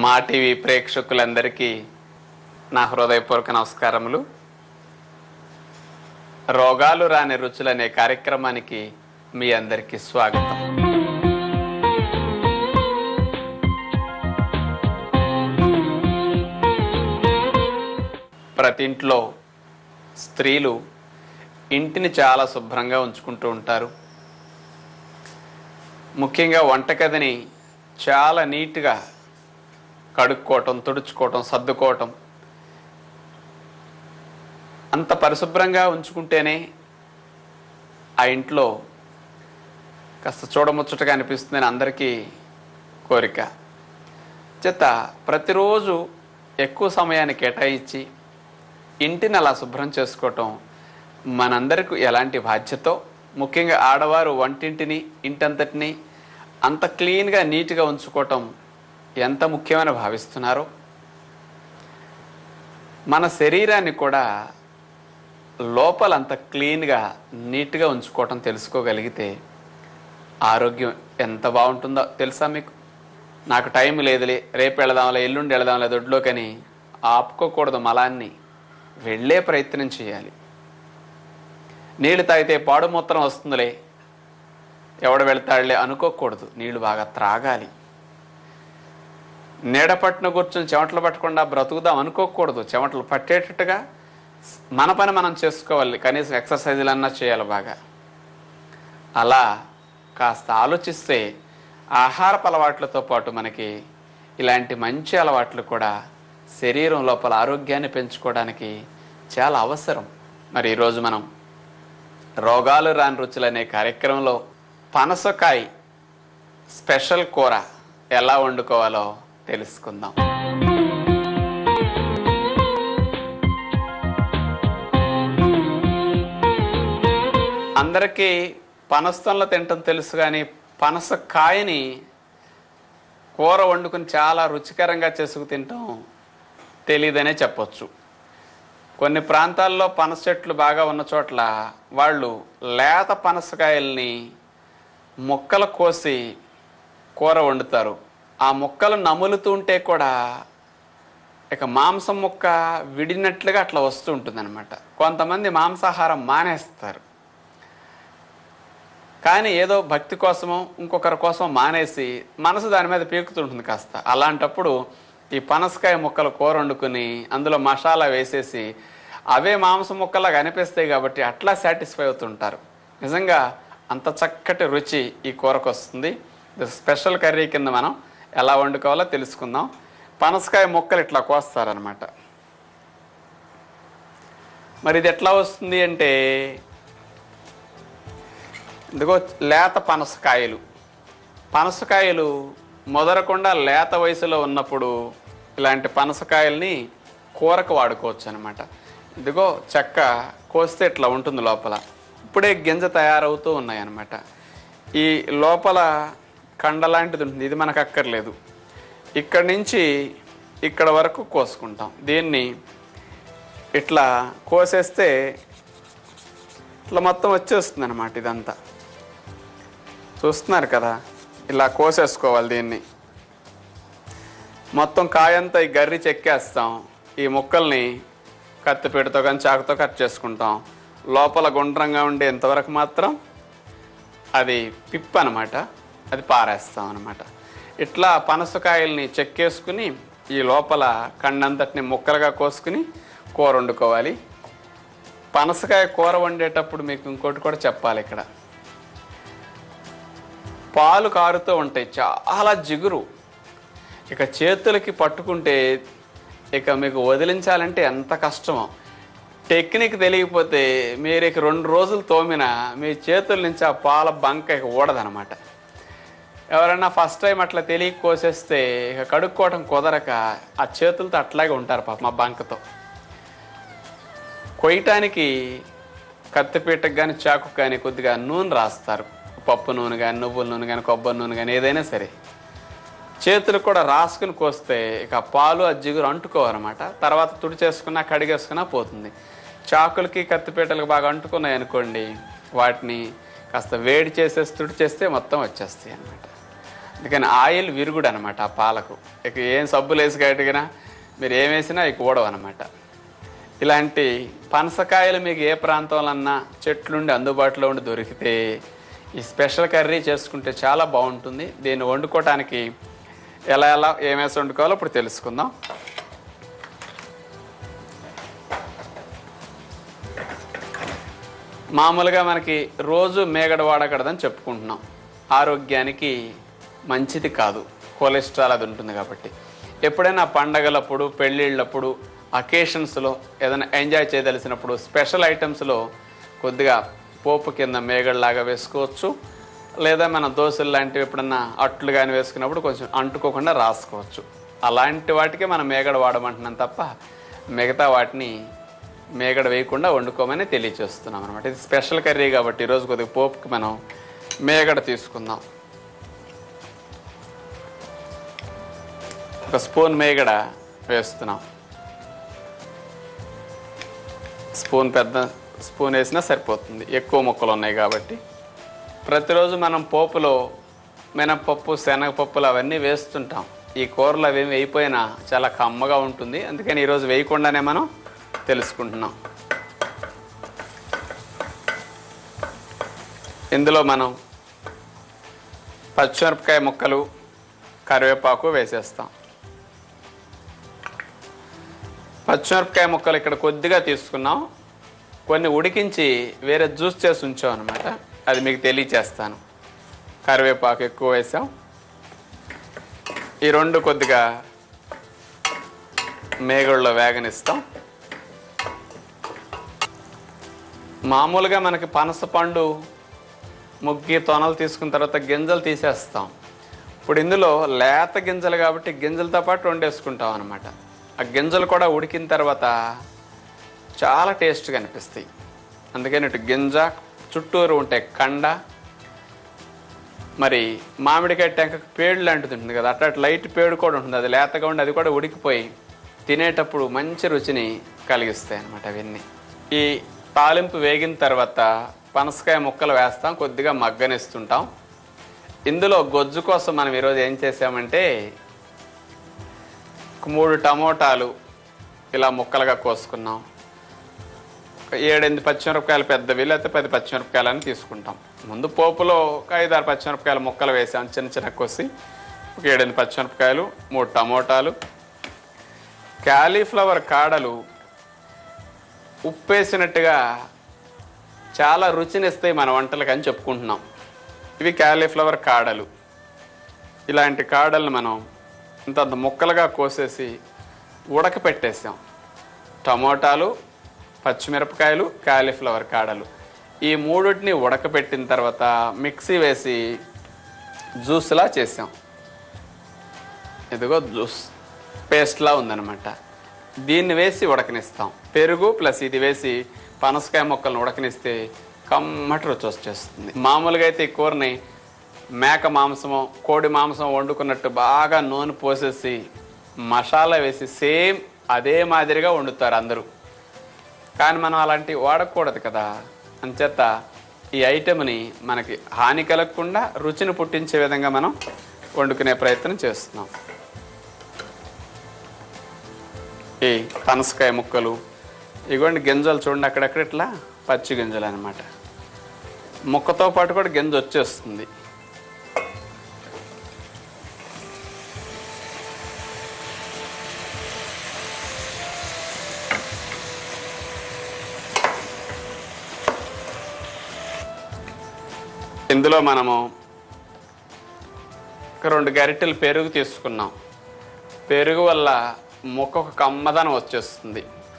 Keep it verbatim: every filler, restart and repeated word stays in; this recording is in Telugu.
మా టీవీ ప్రేక్షకులందరికీ నా హృదయపూర్వక నమస్కారములు. రోగాలు రాని రుచులనే కార్యక్రమానికి మీ అందరికీ స్వాగతం. ప్రతి ఇంట్లో స్త్రీలు ఇంటిని చాలా శుభ్రంగా ఉంచుకుంటూ ఉంటారు. ముఖ్యంగా వంటగదిని చాలా నీట్గా కడుక్కోవటం, తుడుచుకోవటం, సర్దుకోవటం, అంత పరిశుభ్రంగా ఉంచుకుంటేనే ఆ ఇంట్లో కాస్త చూడముచ్చటగా అనిపిస్తుందని అందరికీ కోరిక. చేత ప్రతిరోజు ఎక్కువ సమయాన్ని కేటాయించి ఇంటిని అలా శుభ్రం చేసుకోవటం మనందరికీ ఎలాంటి బాధ్యతో, ముఖ్యంగా ఆడవారు వంటింటిని, ఇంటంతటిని అంత క్లీన్గా నీట్గా ఉంచుకోవటం ఎంత ముఖ్యమని భావిస్తున్నారో, మన శరీరాన్ని కూడా లోపల అంత క్లీన్గా నీట్గా ఉంచుకోవటం తెలుసుకోగలిగితే ఆరోగ్యం ఎంత బాగుంటుందో తెలుసా మీకు? నాకు టైం లేదులే, రేపు వెళదాంలే, ఎల్లుండి వెళదాంలే దొడ్లోకని ఆపుకోకూడదు. మలాన్ని వెళ్ళే ప్రయత్నం చేయాలి. నీళ్లు తాగితే పాడు మూత్రం వస్తుందిలే, ఎవడు వెళ్తాడులే అనుకోకూడదు. నీళ్లు బాగా త్రాగాలి. నీడ పట్టున కూర్చొని చెమటలు పట్టకుండా బ్రతుకుదాం అనుకోకూడదు. చెమటలు పట్టేటట్టుగా మన పని మనం చేసుకోవాలి. కనీసం ఎక్సర్సైజులన్నా చేయాలి బాగా. అలా కాస్త ఆలోచిస్తే ఆహారపు అలవాట్లతో పాటు మనకి ఇలాంటి మంచి అలవాట్లు కూడా శరీరం లోపల ఆరోగ్యాన్ని పెంచుకోవడానికి చాలా అవసరం. మరి ఈరోజు మనం రోగాలు రాని రుచులు అనే కార్యక్రమంలో పనసకాయ స్పెషల్ కూర ఎలా వండుకోవాలో తెలుసుకుందాం. అందరికీ పనసంలో తినటం తెలుసు, కానీ పనసకాయని కూర వండుకుని చాలా రుచికరంగా చేసుకు తినటం తెలియదనే చెప్పొచ్చు. కొన్ని ప్రాంతాల్లో పనస చెట్లు బాగా ఉన్న చోట్ల వాళ్ళు లేత పనసకాయల్ని ముక్కలు కోసి కూర వండుతారు. ఆ ముక్కలు నములుతూ ఉంటే కూడా ఇక మాంసం ముక్క విడినట్లుగా అట్లా వస్తూ ఉంటుంది అనమాట. కొంతమంది మాంసాహారం మానేస్తారు, కానీ ఏదో భక్తి కోసమో ఇంకొకరి కోసం మానేసి మనసు దాని మీద పీకుతుంటుంది కాస్త. అలాంటప్పుడు ఈ పనసకాయ ముక్కలు కూర వండుకుని అందులో మసాలా వేసేసి అవే మాంసం ముక్కలాగా అనిపిస్తాయి కాబట్టి అట్లా సాటిస్ఫై అవుతుంటారు. నిజంగా అంత చక్కటి రుచి ఈ కూరకు వస్తుంది. ఇది స్పెషల్ కర్రీ కింద మనం ఎలా వండుకోవాలో తెలుసుకుందాం. పనసకాయ ముక్కలు ఇట్లా కోస్తారనమాట. మరి ఇది ఎట్లా వస్తుంది అంటే, ఇదిగో లేత పనసకాయలు. పనసకాయలు మొదలకుండా లేత వయసులో ఉన్నప్పుడు ఇలాంటి పనసకాయల్ని కూరకు వాడుకోవచ్చు అనమాట. ఇదిగో చెక్క కోస్తే ఇట్లా ఉంటుంది లోపల. ఇప్పుడే గింజ తయారవుతూ ఉన్నాయి అన్నమాట. ఈ లోపల కండ లాంటిది ఉంటుంది, ఇది మనకు అక్కర్లేదు. ఇక్కడి నుంచి ఇక్కడ వరకు కోసుకుంటాం. దీన్ని ఇట్లా కోసేస్తే ఇట్లా మొత్తం వచ్చేస్తుంది అనమాట. ఇదంతా చూస్తున్నారు కదా, ఇలా కోసేసుకోవాలి. దీన్ని మొత్తం కాయంతా ఈ గర్రి చెక్కేస్తాం. ఈ ముక్కల్ని కత్తిపీటతో కానీ చాకుతో కట్ చేసుకుంటాం. లోపల గుండ్రంగా ఉండే ఇంతవరకు మాత్రం అది పిప్ అనమాట, అది పారేస్తాం అనమాట. ఇట్లా పనసకాయల్ని చెక్కేసుకుని ఈ లోపల కండంతటిని ముక్కలుగా కోసుకుని కూర వండుకోవాలి. పనసకాయ కూర వండేటప్పుడు మీకు ఇంకోటి కూడా చెప్పాలి. ఇక్కడ పాలు కారుతూ ఉంటాయి, చాలా జిగురు. ఇక చేతులకి పట్టుకుంటే ఇక మీకు వదిలించాలంటే ఎంత కష్టమో. టెక్నిక్ తెలియకపోతే మీరు ఇక రెండు రోజులు తోమినా మీ చేతుల నుంచి ఆ పాల బంక ఇక ఊడదనమాట. ఎవరైనా ఫస్ట్ టైం అట్లా తెలియక కోసేస్తే ఇక కడుక్కోవటం కుదరక ఆ చేతులతో అట్లాగే ఉంటారు పాప మా బంకతో. కొయ్యటానికి కత్తిపీటకు కానీ చాకు కానీ కొద్దిగా నూనె రాస్తారు. పప్పు నూనె కానీ, నువ్వుల నూనె కానీ, కొబ్బరి నూనె కానీ, ఏదైనా సరే చేతులు కూడా రాసుకుని కోస్తే ఇక పాలు ఆ జిగురు అంటుకోవాలన్నమాట. తర్వాత తుడి చేసుకున్నా కడిగేసుకున్నా పోతుంది. చాకులకి కత్తిపీటలకు బాగా అంటుకున్నాయి అనుకోండి, వాటిని కాస్త వేడి చేసేసి తుడి చేస్తే మొత్తం వచ్చేస్తాయి అన్నమాట. అందుకని ఆయిల్ విరుగుడు అనమాట ఆ పాలకు. ఇక ఏం సబ్బులు వేసి కడిగినా మీరు ఏం వేసినా ఇక ఊడవు అనమాట. ఇలాంటి పనసకాయలు మీకు ఏ ప్రాంతంలో చెట్లుండి అందుబాటులో ఉండి దొరికితే ఈ స్పెషల్ కర్రీ చేసుకుంటే చాలా బాగుంటుంది. దీన్ని వండుకోవటానికి ఎలా ఎలా ఏమేసి వండుకోవాలో ఇప్పుడు తెలుసుకుందాం. మామూలుగా మనకి రోజు మేగడ వాడకూడదని చెప్పుకుంటున్నాం. ఆరోగ్యానికి మంచిది కాదు, కొలెస్ట్రాల్ అది ఉంటుంది కాబట్టి. ఎప్పుడైనా పండగలప్పుడు, పెళ్ళిళ్ళప్పుడు, అకేషన్స్లో ఏదైనా ఎంజాయ్ చేయదలిసినప్పుడు స్పెషల్ ఐటమ్స్లో కొద్దిగా పోపు కింద మేగడలాగా వేసుకోవచ్చు. లేదా మన దోశలు లాంటివి ఎప్పుడన్నా అట్లు కానీ వేసుకున్నప్పుడు కొంచెం అంటుకోకుండా రాసుకోవచ్చు. అలాంటి వాటికి మనం మేగడ వాడమంటున్నాం తప్ప మిగతా వాటిని మేగడ వేయకుండా వండుకోమని తెలియచేస్తున్నాం అనమాట. ఇది స్పెషల్ కర్రీ కాబట్టి ఈరోజు కొద్దిగా పోపుకి మనం మేగడ తీసుకుందాం. ఒక స్పూన్ మేగడ వేస్తున్నాం. స్పూన్ పెద్ద స్పూన్ వేసినా సరిపోతుంది, ఎక్కువ ముక్కలు ఉన్నాయి కాబట్టి. ప్రతిరోజు మనం పోపులో మినపప్పు, శనగపప్పులు అవన్నీ వేస్తుంటాం. ఈ కూరలు అవేమి వేయిపోయినా చాలా కమ్మగా ఉంటుంది. అందుకని ఈరోజు వేయకుండానే మనం తెలుసుకుంటున్నాం. ఇందులో మనం పచ్చిమిరపకాయ ముక్కలు, కరివేపాకు వేసేస్తాం. పచ్చిమిరపకాయ ముక్కలు ఇక్కడ కొద్దిగా తీసుకున్నాం, కొన్ని ఉడికించి వేరే జ్యూస్ చేసి ఉంచాం అనమాట. అది మీకు తెలియచేస్తాను. కరివేపాకు ఎక్కువ వేసాం. ఈ రెండు కొద్దిగా మేగడలో వేగనిస్తాం. మామూలుగా మనకి పనస పండు ముగ్గి తొనలు తీసుకున్న తర్వాత గింజలు తీసేస్తాం. ఇప్పుడు ఇందులో లేత గింజలు కాబట్టి గింజలతో పాటు వండేసుకుంటాం అనమాట. ఆ గింజలు కూడా ఉడికిన తర్వాత చాలా టేస్ట్గా అనిపిస్తాయి. అందుకని ఇటు గింజ చుట్టూరు ఉంటాయి కండ. మరి మామిడికాయ టెంకకు పేడు లాంటిది ఉంటుంది కదా, అట్లా లైట్ పేడు కూడా ఉంటుంది. అది లేతగా ఉండి అది కూడా ఉడికిపోయి తినేటప్పుడు మంచి రుచిని కలిగిస్తాయి అన్నమాట అవన్నీ. ఈ తాలింపు వేగిన తర్వాత పనసకాయ ముక్కలు వేస్తాం, కొద్దిగా మగ్గనిస్తుంటాం. ఇందులో గొజ్జు కోసం మనం ఈరోజు ఏం చేసామంటే మూడు టమోటాలు ఇలా ముక్కలుగా కోసుకున్నాం. ఏడెనిమిది పచ్చిమిరపకాయలు పెద్దవి, లేకపోతే పది పచ్చిమిరపకాయలు అని తీసుకుంటాం. ముందు పోపులో ఒక ఐదారు పచ్చిమిరపకాయలు ముక్కలు వేసాం, చిన్న చిన్న కోసి. ఒక ఏడెనిమిది పచ్చిమిరపకాయలు, మూడు టమోటాలు, క్యాలీఫ్లవర్ కాడలు ఉప్పేసినట్టుగా చాలా రుచినిస్తాయి మన వంటలకు అని చెప్పుకుంటున్నాం. ఇవి క్యాలీఫ్లవర్ కాడలు. ఇలాంటి కాడలను మనం ఇంతంత ముక్కలుగా కోసేసి ఉడకపెట్టేసాం. టమోటాలు, పచ్చిమిరపకాయలు, క్యాలీఫ్లవర్ కాడలు ఈ మూడింటిని ఉడకపెట్టిన తర్వాత మిక్సీ వేసి జ్యూస్లా చేసాం. ఇదిగో జ్యూస్ పేస్ట్లా ఉందన్నమాట. దీన్ని వేసి ఉడకనిస్తాం. పెరుగు ప్లస్ ఇది వేసి పనసకాయ ముక్కలను ఉడకనిస్తే కమ్మటి రుచి వచ్చేస్తుంది. మామూలుగా అయితే ఈ కూరని మేక మాంసము, కోడి మాంసం వండుకున్నట్టు బాగా నూనె పోసేసి మసాలా వేసి సేమ్ అదే మాదిరిగా వండుతారు అందరూ. కానీ మనం అలాంటివి వాడకూడదు కదా. అంచేత ఈ ఐటెంని మనకి హాని కలగకుండా రుచిని పుట్టించే విధంగా మనం వండుకునే ప్రయత్నం చేస్తున్నాం. ఈ పనసకాయ ముక్కలు ఇగోండి, గింజలు చూడండి అక్కడక్కడ ఇట్లా పచ్చి గింజలు అనమాట. ముక్కతో పాటు కూడా గింజ వచ్చేస్తుంది. ఇందులో మనము ఒక రెండు గరిటెలు పెరుగు తీసుకున్నాం. పెరుగు వల్ల ముక్కకు కమ్మదనం వచ్చేస్తుంది.